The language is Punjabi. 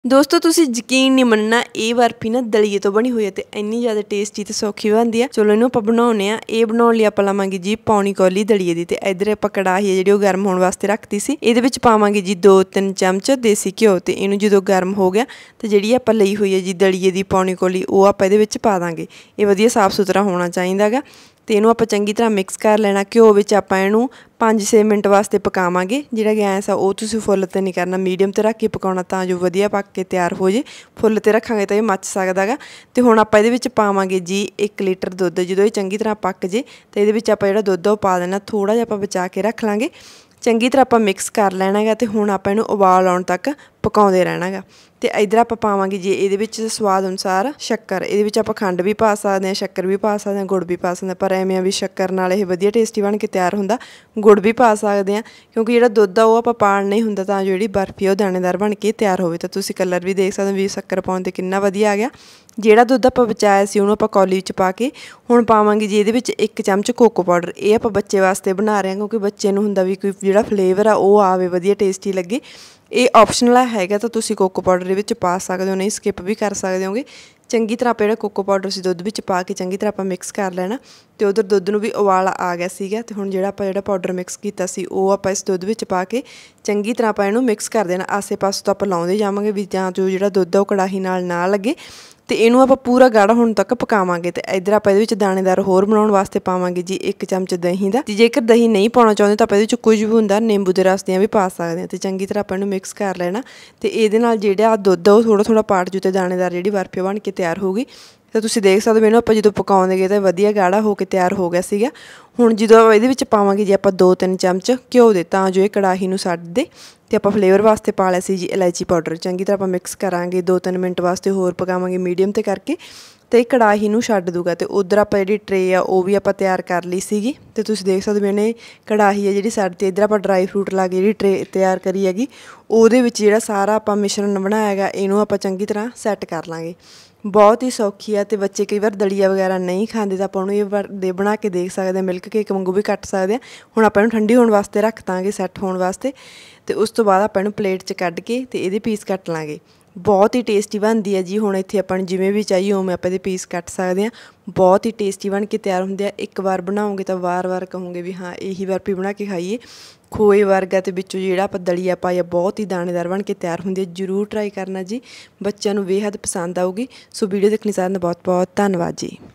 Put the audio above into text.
ਦੋਸਤੋ ਤੁਸੀਂ ਯਕੀਨ ਨਹੀਂ ਮੰਨਣਾ ਇਹ ਬਰਫੀ ਨਾ ਦਲੀਏ ਤੋਂ ਬਣੀ ਹੋਈ ਹੈ ਤੇ ਇੰਨੀ ਜ਼ਿਆਦਾ ਟੇਸਟੀ ਤੇ ਸੌਖੀ ਬਣਦੀ ਆ। ਚਲੋ ਇਹਨੂੰ ਆਪਾਂ ਬਣਾਉਣੇ ਆ। ਇਹ ਬਣਾਉਣ ਲਈ ਆਪਾਂ ਲਵਾਂਗੇ ਜੀ ਪੌਣੀ ਕੌਲੀ ਦਲੀਏ ਦੀ ਤੇ ਇੱਧਰ ਆਪਾਂ ਕੜਾਹੀ ਹੈ ਜਿਹੜੀ ਉਹ ਗਰਮ ਹੋਣ ਵਾਸਤੇ ਰੱਖਤੀ ਸੀ। ਇਹਦੇ ਵਿੱਚ ਪਾਵਾਂਗੇ ਜੀ 2-3 ਚਮਚ ਦੇਸੀ ਘਿਓ ਤੇ ਇਹਨੂੰ ਜਦੋਂ ਗਰਮ ਹੋ ਗਿਆ ਤੇ ਜਿਹੜੀ ਆਪਾਂ ਲਈ ਹੋਈ ਹੈ ਜੀ ਦਲੀਏ ਦੀ ਪੌਣੀ ਕੌਲੀ ਉਹ ਆਪਾਂ ਇਹਦੇ ਵਿੱਚ ਪਾ ਦਾਂਗੇ। ਇਹ ਵਧੀਆ ਸਾਫ਼ ਸੁਥਰਾ ਹੋਣਾ ਚਾਹੀਦਾ ਗਾ ਤੇ ਇਹਨੂੰ ਆਪਾਂ ਚੰਗੀ ਤਰ੍ਹਾਂ ਮਿਕਸ ਕਰ ਲੈਣਾ। ਘਿਓ ਵਿੱਚ ਆਪਾਂ ਇਹਨੂੰ 5-6 ਮਿੰਟ ਵਾਸਤੇ ਪਕਾਵਾਂਗੇ। ਜਿਹੜਾ ਗੈਸ ਆ ਉਹ ਤੁਸੀਂ ਫੁੱਲ ਤੇ ਨਹੀਂ ਕਰਨਾ, ਮੀਡੀਅਮ ਤੇ ਰੱਖ ਕੇ ਪਕਾਉਣਾ ਤਾਂ ਜੋ ਵਧੀਆ ਪੱਕ ਕੇ ਤਿਆਰ ਹੋ ਜੇ। ਫੁੱਲ ਤੇ ਰੱਖਾਂਗੇ ਤਾਂ ਇਹ ਮੱਚ ਸਕਦਾ ਗਾ। ਤੇ ਹੁਣ ਆਪਾਂ ਇਹਦੇ ਵਿੱਚ ਪਾਵਾਂਗੇ ਜੀ 1 ਲੀਟਰ ਦੁੱਧ। ਜਦੋਂ ਇਹ ਚੰਗੀ ਤਰ੍ਹਾਂ ਪੱਕ ਜੇ ਤੇ ਇਹਦੇ ਵਿੱਚ ਆਪਾਂ ਜਿਹੜਾ ਦੁੱਧ ਉਹ ਪਾ ਦੇਣਾ। ਥੋੜ੍ਹਾ ਜਿਹਾ ਆਪਾਂ ਬਚਾ ਕੇ ਰੱਖ ਲਾਂਗੇ। ਚੰਗੀ ਤਰ੍ਹਾਂ ਆਪਾਂ ਮਿਕਸ ਕਰ ਲੈਣਾ ਗਾ ਤੇ ਹੁਣ ਆਪਾਂ ਇਹਨੂੰ ਉਬਾਲ ਆਉਣ ਤੱਕ ਪਕਾਉਂਦੇ ਰਹਿਣਾ ਗਾ। ਤੇ ਇੱਧਰ ਆਪਾਂ ਪਾਵਾਂਗੇ ਜੀ ਇਹਦੇ ਵਿੱਚ ਸਵਾਦ ਅਨੁਸਾਰ ਸ਼ੱਕਰ। ਇਹਦੇ ਵਿੱਚ ਆਪਾਂ ਖੰਡ ਵੀ ਪਾ ਸਕਦੇ ਹਾਂ, ਸ਼ੱਕਰ ਵੀ ਪਾ ਸਕਦੇ ਹਾਂ, ਗੁੜ ਵੀ ਪਾ ਸਕਦੇ ਹਾਂ। ਪਰ ਐਵੇਂ ਆ ਵੀ ਸ਼ੱਕਰ ਨਾਲ ਇਹ ਵਧੀਆ ਟੇਸਟੀ ਬਣ ਕੇ ਤਿਆਰ ਹੁੰਦਾ। ਗੁੜ ਵੀ ਪਾ ਸਕਦੇ ਹਾਂ ਕਿਉਂਕਿ ਜਿਹੜਾ ਦੁੱਧ ਆ ਉਹ ਆਪਾਂ ਪਾਲਣਾ ਹੀ ਹੁੰਦਾ ਤਾਂ ਜਿਹੜੀ ਬਰਫੀ ਆ ਉਹ ਦਾਣੇਦਾਰ ਬਣ ਕੇ ਤਿਆਰ ਹੋਵੇ। ਤਾਂ ਤੁਸੀਂ ਕਲਰ ਵੀ ਦੇਖ ਸਕਦੇ ਹੋ ਵੀ ਸ਼ੱਕਰ ਪਾਉਣ 'ਤੇ ਕਿੰਨਾ ਵਧੀਆ ਆ ਗਿਆ। ਜਿਹੜਾ ਦੁੱਧ ਆਪਾਂ ਬਚਾਇਆ ਸੀ ਉਹਨੂੰ ਆਪਾਂ ਕੌਲੀ ਵਿੱਚ ਪਾ ਕੇ ਹੁਣ ਪਾਵਾਂਗੇ ਜੀ ਇਹਦੇ ਵਿੱਚ 1 ਚਮਚ ਕੋਕੋ ਪਾਊਡਰ। ਇਹ ਆਪਾਂ ਬੱਚੇ ਵਾਸਤੇ ਬਣਾ ਰਹੇ ਹਾਂ ਕਿਉਂਕਿ ਬੱਚੇ ਨੂੰ ਹੁੰਦਾ ਵੀ ਕੋਈ ਜਿਹੜਾ ਫਲੇਵਰ ਆ ਉਹ ਆਵੇ, ਵਧੀਆ ਟੇਸਟੀ ਲੱਗੇ। ਇਹ ਆਪਸ਼ਨਲ ਹੈਗਾ ਤਾਂ ਤੁਸੀਂ ਕੋਕੋ ਪਾਊਡਰ ਦੇ ਵਿੱਚ ਪਾ ਸਕਦੇ ਹੋ, ਨਹੀਂ ਸਕਿਪ ਵੀ ਕਰ ਸਕਦੇ ਹੋਗੇ। ਚੰਗੀ ਤਰ੍ਹਾਂ ਆਪਾਂ ਜਿਹੜਾ ਕੋਕੋ ਪਾਊਡਰ ਸੀ ਦੁੱਧ ਵਿੱਚ ਪਾ ਕੇ ਚੰਗੀ ਤਰ੍ਹਾਂ ਆਪਾਂ ਮਿਕਸ ਕਰ ਲੈਣਾ। ਤੇ ਉਧਰ ਦੁੱਧ ਨੂੰ ਵੀ ਉਬਾਲ ਆ ਗਿਆ ਸੀਗਾ ਤੇ ਹੁਣ ਜਿਹੜਾ ਪਾਊਡਰ ਮਿਕਸ ਕੀਤਾ ਸੀ ਉਹ ਆਪਾਂ ਇਸ ਦੁੱਧ ਵਿੱਚ ਪਾ ਕੇ ਚੰਗੀ ਤਰ੍ਹਾਂ ਆਪਾਂ ਇਹਨੂੰ ਮਿਕਸ ਕਰ ਦੇਣਾ। ਆਸੇ ਪਾਸੇ ਤੋਂ ਆਪਾਂ ਲਾਉਂਦੇ ਜਾਵਾਂਗੇ ਵੀ ਜਾਂ ਜੋ ਜਿਹੜਾ ਦੁੱਧ ਆ ਉਹ ਕੜਾਹੀ ਨਾਲ ਨਾ ਲੱਗੇ। ਤੇ ਇਹਨੂੰ ਆਪਾਂ ਪੂਰਾ ਗਾੜਾ ਹੋਣ ਤੱਕ ਪਕਾਵਾਂਗੇ। ਤੇ ਇੱਧਰ ਆਪਾਂ ਇਹਦੇ ਵਿੱਚ ਦਾਣੇਦਾਰ ਹੋਰ ਬਣਾਉਣ ਵਾਸਤੇ ਪਾਵਾਂਗੇ ਜੀ 1 ਚਮਚ ਦਹੀਂ ਦਾ। ਤੇ ਜੇਕਰ ਦਹੀਂ ਨਹੀਂ ਪਾਉਣਾ ਚਾਹੁੰਦੇ ਤਾਂ ਆਪਾਂ ਇਹਦੇ ਵਿੱਚ ਕੁਝ ਵੀ ਹੁੰਦਾ ਨਿੰਬੂ ਦੇ ਰਸ ਦੀਆਂ ਵੀ ਪਾ ਸਕਦੇ ਹਾਂ। ਤੇ ਚੰਗੀ ਤਰ੍ਹਾਂ ਆਪਾਂ ਇਹਨੂੰ ਮਿਕਸ ਕਰ ਲੈਣਾ। ਤੇ ਇਹਦੇ ਨਾਲ ਜਿਹੜਾ ਦੁੱਧ ਆ ਉਹ ਥੋੜ੍ਹਾ ਥੋੜ੍ਹਾ ਪਾਟ ਜੂ ਤੇ ਦਾਣੇਦਾਰ ਜਿਹੜੀ ਬਰਫੀ ਬਣ ਕੇ ਤਿਆਰ ਹੋਊਗੀ। ਤਾਂ ਤੁਸੀਂ ਦੇਖ ਸਕਦੇ ਹੋ ਇਹਨੂੰ ਆਪਾਂ ਜਦੋਂ ਪਕਾਉਂਦੇ ਗਏ ਤਾਂ ਵਧੀਆ ਗਾੜਾ ਹੋ ਕੇ ਤਿਆਰ ਹੋ ਗਿਆ ਸੀਗਾ। ਹੁਣ ਜਦੋਂ ਇਹਦੇ ਵਿੱਚ ਪਾਵਾਂਗੇ ਜੀ ਆਪਾਂ 2-3 ਚਮਚ ਘਿਓ ਦੇ ਤਾਂ ਜੋ ਇਹ ਕੜਾਹੀ ਨੂੰ ਛੱਡ ਦੇ। ਤੇ ਆਪਾਂ ਫਲੇਵਰ ਵਾਸਤੇ ਪਾ ਲਿਆ ਸੀ ਜੀ ਇਲਾਇਚੀ ਪਾਊਡਰ। ਚੰਗੀ ਤਰ੍ਹਾਂ ਆਪਾਂ ਮਿਕਸ ਕਰਾਂਗੇ। 2-3 ਮਿੰਟ ਵਾਸਤੇ ਹੋਰ ਪਕਾਵਾਂਗੇ ਮੀਡੀਅਮ 'ਤੇ ਕਰਕੇ ਤੇ ਕੜਾਹੀ ਨੂੰ ਛੱਡ ਦੂਗਾ। ਤੇ ਉੱਧਰ ਆਪਾਂ ਜਿਹੜੀ ਟਰੇ ਆ ਉਹ ਵੀ ਆਪਾਂ ਤਿਆਰ ਕਰ ਲਈ ਸੀਗੀ। ਤੇ ਤੁਸੀਂ ਦੇਖ ਸਕਦੇ ਹੋ ਇਹਨੇ ਕੜਾਹੀ ਹੈ ਜਿਹੜੀ ਸਾਡੇ 'ਤੇ ਇੱਧਰ ਆਪਾਂ ਡਰਾਈ ਫਰੂਟ ਲਾ ਕੇ ਜਿਹੜੀ ਟਰੇ ਤਿਆਰ ਕਰੀ ਹੈਗੀ ਉਹਦੇ ਵਿੱਚ ਜਿਹੜਾ ਸਾਰਾ ਆਪਾਂ ਮਿਸ਼ਰਣ ਬਣਾਇਆ ਹੈਗਾ ਇਹਨੂੰ ਆਪਾਂ ਚੰਗੀ ਤਰ੍ਹਾਂ ਸੈੱਟ ਕਰ ਲਾਂਗੇ। ਬਹੁਤ ਹੀ ਸੌਖੀ ਆ। ਤੇ ਬੱਚੇ ਕਈ ਵਾਰ ਦਲੀਆ ਵਗੈਰਾ ਨਹੀਂ ਖਾਂਦੇ ਤਾਂ ਆਪਾਂ ਉਹਨੂੰ ਇਹ ਬਣਾ ਕੇ ਦੇਖ ਸਕਦੇ ਹਾਂ। ਮਿਲਕ ਕੇਕ ਵਾਂਗੂ ਵੀ ਕੱਟ ਸਕਦੇ ਹਾਂ। ਹੁਣ ਆਪਾਂ ਇਹਨੂੰ ਠੰਡੀ ਹੋਣ ਵਾਸਤੇ ਰੱਖ ਦਾਂਗੇ, ਸੈੱਟ ਹੋਣ ਵਾਸਤੇ। ਤੇ ਉਸ ਤੋਂ ਬਾਅਦ ਆਪਾਂ ਇਹਨੂੰ ਪਲੇਟ 'ਚ ਕੱਢ ਕੇ ਤੇ ਇਹਦੇ ਪੀਸ ਕੱਟ ਲਾਂਗੇ। ਬਹੁਤ ਹੀ ਟੇਸਟੀ ਬਣਦੀ ਹੈ ਜੀ। ਹੁਣ ਇੱਥੇ ਆਪਾਂ ਨੂੰ ਜਿਵੇਂ ਵੀ ਚਾਹੀਏ ਉਵੇਂ ਆਪਾਂ ਇਹਦੇ ਪੀਸ ਕੱਟ ਸਕਦੇ ਹਾਂ। ਬਹੁਤ ਹੀ ਟੇਸਟੀ ਬਣ ਕੇ ਤਿਆਰ ਹੁੰਦੇ ਆ। ਇੱਕ ਵਾਰ ਬਣਾਓਗੇ ਤਾਂ ਵਾਰ-ਵਾਰ ਕਹੋਗੇ ਵੀ ਹਾਂ ਇਹੀ ਬਰਫੀ ਬਣਾ ਕੇ ਖਾਈਏ। ਖੋਏ ਵਰਗਾ ਤੇ ਵਿੱਚੋਂ ਜਿਹੜਾ ਆਪਾਂ ਦਲੀਆ ਪਾਇਆ ਬਹੁਤ ਹੀ ਦਾਣੇਦਾਰ ਬਣ ਕੇ ਤਿਆਰ ਹੁੰਦੀ ਹੈ। ਜ਼ਰੂਰ ਟਰਾਈ ਕਰਨਾ ਜੀ, ਬੱਚਿਆਂ ਨੂੰ ਬੇਹੱਦ ਪਸੰਦ ਆਊਗੀ। ਸੋ ਵੀਡੀਓ ਦੇਖਣ ਲਈ ਸਾਰਿਆਂ ਦਾ ਬਹੁਤ ਬਹੁਤ ਧੰਨਵਾਦ ਜੀ।